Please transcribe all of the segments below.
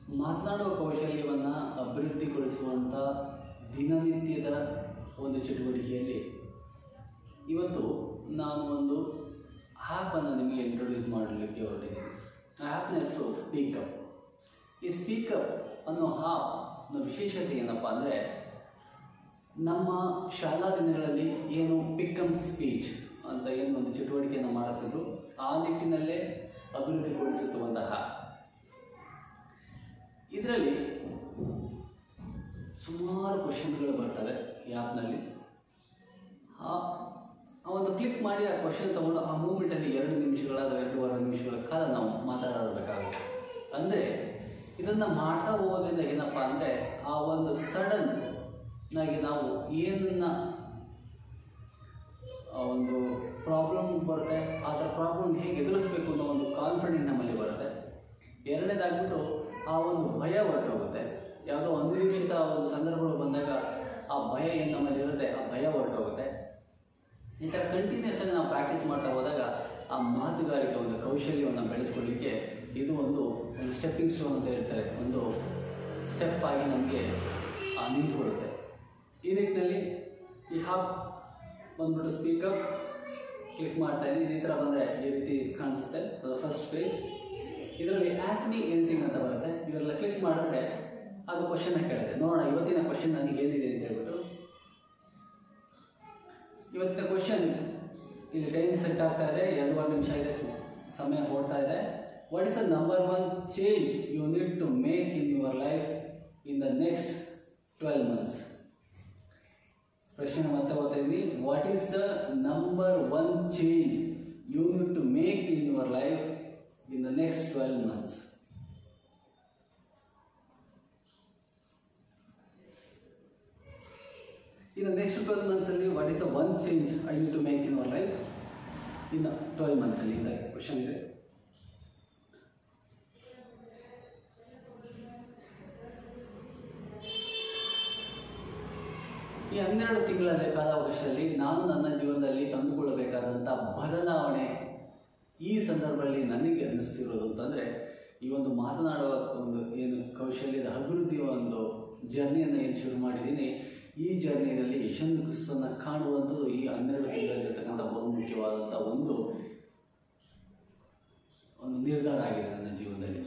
ಮಾತನಾಡುವ ಕೌಶಲ್ಯವನ್ನು ಅಭಿವೃದ್ಧಿಗೊಳಿಸುವಂಥ ದಿನನಿತ್ಯದ ಒಂದು ಚಟುವಟಿಕೆಯಲ್ಲಿ ಇವತ್ತು ನಾನು ಒಂದು ಆ್ಯಪನ್ನು ನಿಮಗೆ ಇಂಟ್ರೊಡ್ಯೂಸ್ ಮಾಡಲಿಕ್ಕೆ ಹೊರಟಿದ್ದೀನಿ. ಆ ಆ್ಯಪ್ನ ಹೆಸರು ಸ್ಪೀಕಪ್. ಈ ಸ್ಪೀಕಪ್ ಅನ್ನೋ ಆ್ಯಪ್ನ ವಿಶೇಷತೆ ಏನಪ್ಪ ಅಂದರೆ, ನಮ್ಮ ಶಾಲಾ ದಿನಗಳಲ್ಲಿ ಏನು ಪಿಕ್ ಅಂಡ್ ಸ್ಪೀಚ್ ಅಂತ ಏನು ಒಂದು ಚಟುವಟಿಕೆಯನ್ನು ಮಾಡಿಸಿದ್ರು, ಆ ನಿಟ್ಟಿನಲ್ಲೇ ಅಭಿವೃದ್ಧಿಗೊಳಿಸುವಂತಹ ಇದರಲ್ಲಿ ಸುಮಾರು ಕ್ವಶನ್ಗಳು ಬರ್ತವೆ ಈ ಆ್ಯಪ್ನಲ್ಲಿ. ಒಂದು ಕ್ಲಿಕ್ ಮಾಡಿ ಆ ಕ್ವಶನ್ ತೊಗೊಂಡು ಆ ಮೂಮೆಂಟಲ್ಲಿ 2 ನಿಮಿಷಗಳಾದ 2.5 ನಿಮಿಷಗಳ ಕಾಲ ನಾವು ಮಾತಾಡಬೇಕಾಗುತ್ತೆ. ಅಂದರೆ ಇದನ್ನು ಮಾಡ್ತಾ ಹೋಗೋದ್ರಿಂದ ಏನಪ್ಪ ಅಂದರೆ, ಆ ಒಂದು ಸಡನ್ನಾಗಿ ನಾವು ಏನನ್ನು ಒಂದು ಪ್ರಾಬ್ಲಮ್ ಬರುತ್ತೆ, ಆ ಥರ ಪ್ರಾಬ್ಲಮ್ ಹೇಗೆ ಎದುರಿಸಬೇಕು ಅನ್ನೋ ಒಂದು ಕಾನ್ಫಿಡೆಂಟ್ ನಮ್ಮಲ್ಲಿ ಬರುತ್ತೆ. ಎರಡನೇದಾಗ್ಬಿಟ್ಟು ಆ ಒಂದು ಭಯ ಹೊರಟೋಗುತ್ತೆ. ಯಾವುದೋ ಅನಿರೀಕ್ಷಿತ ಒಂದು ಸಂದರ್ಭಗಳು ಬಂದಾಗ ಆ ಭಯ ಏನು ನಮ್ಮಲ್ಲಿ ಇರುತ್ತೆ, ಆ ಭಯ ಹೊರಟೋಗುತ್ತೆ. ಈ ಥರ ಕಂಟಿನ್ಯೂಸ್ ಆಗಿ ನಾವು ಪ್ರಾಕ್ಟೀಸ್ ಮಾಡ್ತಾ ಹೋದಾಗ ಆ ಮಾತುಗಾರಿಕೆ ಒಂದು ಕೌಶಲ್ಯವನ್ನು ಬೆಳೆಸ್ಕೊಳ್ಳಿಕ್ಕೆ ಇದು ಒಂದು ಸ್ಟೆಪ್ಪಿಂಗ್ ಸ್ಟೋನ್ ಅಂತ ಹೇಳ್ತಾರೆ, ಒಂದು ಸ್ಟೆಪ್ ಆಗಿ ನಮಗೆ ನಿಂತ್ಕೊಳ್ಳುತ್ತೆ. ಈ ನಿಟ್ಟಿನಲ್ಲಿ ಈ ಆ್ಯಪ್ ಬಂದ್ಬಿಟ್ಟು ಸ್ಪೀಕಪ್ ಕ್ಲಿಕ್ ಮಾಡ್ತಾ ಇದ್ದೀನಿ. ಈ ಥರ ಬಂದರೆ ಈ ರೀತಿ ಕಾಣಿಸುತ್ತೆ, ಅದು ಫಸ್ಟ್ ಪೇಜ್. ಇದರಲ್ಲಿ ಆಸ್ಕ್ ಮೀ ಎನಿಥಿಂಗ್ ಅಂತ ಬರುತ್ತೆ. ಇದೆಲ್ಲ ಕ್ಲಿಕ್ ಮಾಡಿದ್ರೆ ಅದು ಕ್ವಶನ್ನ ಕೇಳುತ್ತೆ. ನೋಡೋಣ ಇವತ್ತಿನ ಕ್ವಶನ್ ನನಗೆ ಏನಿದೆ ಅಂತ ಹೇಳ್ಬಿಟ್ಟು. ಇವತ್ತಿನ ಕ್ವಶನ್ ಇಲ್ಲಿ ಟೈಮ್ ಸೆಟ್ ಆಗ್ತಾ ಇದೆ, 2.5 ನಿಮಿಷ ಇದೆ, ಸಮಯ ಓಡ್ತಾ ಇದೆ. What is the number 1 change you need to make in your life in the next 12 months? ಪ್ರಶ್ನೆ ಮತ್ತೆ ಓದ್ತಾ ಇದ್ವಿ. What is the number 1 change you need to make in your life in the next 12 months? In the next 12 months, what is the 1 change I need to make in our life in the 12 months? The question is. ಈ 12 ತಿಂಗಳ ಕಾಲಾವಕಾಶದಲ್ಲಿ ನಾನು ನನ್ನ ಜೀವನದಲ್ಲಿ ತಂದುಕೊಳ್ಳಬೇಕಾದಂಥ ಬದಲಾವಣೆ ಈ ಸಂದರ್ಭದಲ್ಲಿ ನನಗೆ ಅನ್ನಿಸ್ತಿರೋದು ಅಂತಂದರೆ, ಈ ಒಂದು ಮಾತನಾಡುವ ಒಂದು ಏನು ಕೌಶಲ್ಯದ ಅಭಿವೃದ್ಧಿಯ ಒಂದು ಜರ್ನಿಯನ್ನು ಏನು ಶುರು ಮಾಡಿದ್ದೀನಿ, ಈ ಜರ್ನಿಯಲ್ಲಿ ಯಶಸ್ಸನ್ನು ಕಾಣುವಂಥದ್ದು ಈ 12 ತಿಂಗಳಲ್ಲಿರ್ತಕ್ಕಂಥ ಬಹುಮುಖ್ಯವಾದಂಥ ಒಂದು ನಿರ್ಧಾರ ಆಗಿದೆ ನನ್ನ ಜೀವನದಲ್ಲಿ.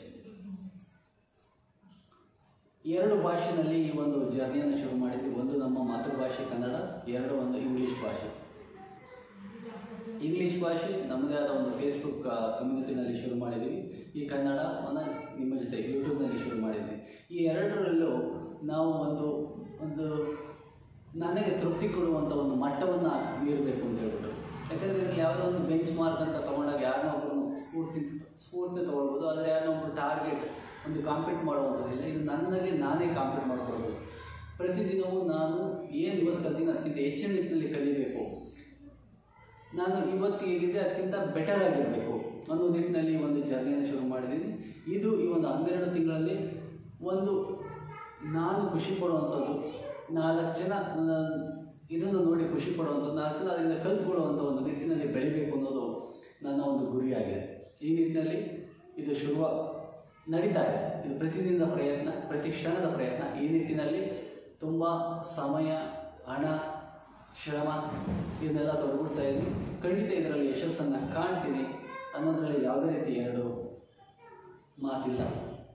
2 ಭಾಷೆಯಲ್ಲಿ ಈ ಒಂದು ಜರ್ನಿಯನ್ನು ಶುರು ಮಾಡಿದ್ವಿ. ಒಂದು ನಮ್ಮ ಮಾತೃಭಾಷೆ ಕನ್ನಡ, 2 ಒಂದು ಇಂಗ್ಲೀಷ್ ಭಾಷೆ. ಇಂಗ್ಲೀಷ್ ಭಾಷೆ ನಮ್ಮದೇ ಆದ ಒಂದು ಫೇಸ್ಬುಕ್ ಕಮ್ಯುನಿಟಿನಲ್ಲಿ ಶುರು ಮಾಡಿದ್ವಿ. ಈ ಕನ್ನಡವನ್ನು ನಿಮ್ಮ ಜೊತೆ ಯೂಟ್ಯೂಬ್ನಲ್ಲಿ ಶುರು ಮಾಡಿದ್ವಿ. ಈ 2ರಲ್ಲೂ ನಾವು ಒಂದು ನನಗೆ ತೃಪ್ತಿ ಕೊಡುವಂಥ ಒಂದು ಮಟ್ಟವನ್ನು ಮೀರಬೇಕು ಅಂತ ಹೇಳ್ಬಿಟ್ಟು. ಯಾಕಂದರೆ ಇದರಲ್ಲಿ ಯಾವುದೋ ಒಂದು ಬೆಂಚ್ ಮಾರ್ಕ್ ಅಂತ ತೊಗೊಂಡಾಗ ಯಾರನ್ನೋ ಒಬ್ಬರು ಸ್ಫೂರ್ತಿ ತೊಗೊಳ್ಬೋದು, ಆದರೆ ಯಾರನ್ನೋ ಒಬ್ಬರು ಟಾರ್ಗೆಟ್ ಒಂದು ಕಾಂಪೀಟ್ ಮಾಡುವಂಥದ್ದಿಲ್ಲ. ಇದು ನನಗೆ ನಾನೇ ಕಾಂಪೀಟ್ ಮಾಡ್ಕೊಳ್ಬೋದು. ಪ್ರತಿದಿನವೂ ನಾನು ಏನು ಇವತ್ತು ಕಲ್ತೀನಿ ಅದಕ್ಕಿಂತ ಹೆಚ್ಚಿನ ನಿಟ್ಟಿನಲ್ಲಿ ಕಲಿಬೇಕು, ನಾನು ಇವತ್ತು ಹೇಗಿದೆ ಅದಕ್ಕಿಂತ ಬೆಟರ್ ಆಗಿರಬೇಕು ಅನ್ನೋ ನಿಟ್ಟಿನಲ್ಲಿ ಒಂದು ಜರ್ನಿಯನ್ನು ಶುರು ಮಾಡಿದ್ದೀನಿ. ಇದು ಈ ಒಂದು 12 ತಿಂಗಳಲ್ಲಿ ಒಂದು ನಾನು ಖುಷಿ ಪಡುವಂಥದ್ದು, 4 ಜನ ಇದನ್ನು ನೋಡಿ ಖುಷಿ ಪಡುವಂಥದ್ದು, 4 ಜನ ಅದರಿಂದ ಕಲ್ತ್ಕೊಳ್ಳುವಂಥ ಒಂದು ನಿಟ್ಟಿನಲ್ಲಿ ಬೆಳಿಬೇಕು ಅನ್ನೋದು ನನ್ನ ಒಂದು ಗುರಿಯಾಗಿದೆ. ಈ ನಿಟ್ಟಿನಲ್ಲಿ ಇದು ನಡೀತಾ ಇದೆ. ಇದು ಪ್ರತಿದಿನದ ಪ್ರಯತ್ನ, ಪ್ರತಿ ಕ್ಷಣದ ಪ್ರಯತ್ನ. ಈ ನಿಟ್ಟಿನಲ್ಲಿ ತುಂಬ ಸಮಯ, ಹಣ, ಶ್ರಮ ಇದನ್ನೆಲ್ಲ ತೊಡಗಿಸ್ತಾ ಇದ್ದೀನಿ. ಖಂಡಿತ ಇದರಲ್ಲಿ ಯಶಸ್ಸನ್ನು ಕಾಣ್ತೀನಿ ಅನ್ನೋದರಲ್ಲಿ ಯಾವುದೇ ರೀತಿ 2 ಮಾತಿಲ್ಲ.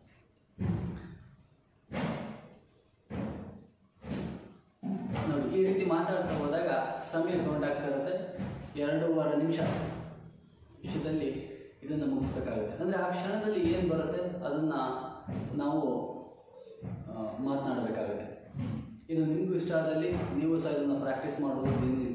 ನೋಡಿ, ಈ ರೀತಿ ಮಾತಾಡ್ತಾ ಹೋದಾಗ ಸಮಯ ಕೌಂಟ್ ಆಗ್ತಾ ಇರುತ್ತೆ. 2.5 ನಿಮಿಷ ವಿಷಯದಲ್ಲಿ ಇದನ್ನು ಮುಗಿಸ್ಬೇಕಾಗುತ್ತೆ. ಅಂದರೆ ಆ ಕ್ಷಣದಲ್ಲಿ ಏನು ಬರುತ್ತೆ ಅದನ್ನು ನಾವು ಮಾತನಾಡಬೇಕಾಗುತ್ತೆ. ಇದು ನಿಮಗೂ ಇಷ್ಟ ಆದಲ್ಲಿ ನೀವು ಸಹ ಇದನ್ನು ಪ್ರಾಕ್ಟೀಸ್ ಮಾಡ್ಬೋದು.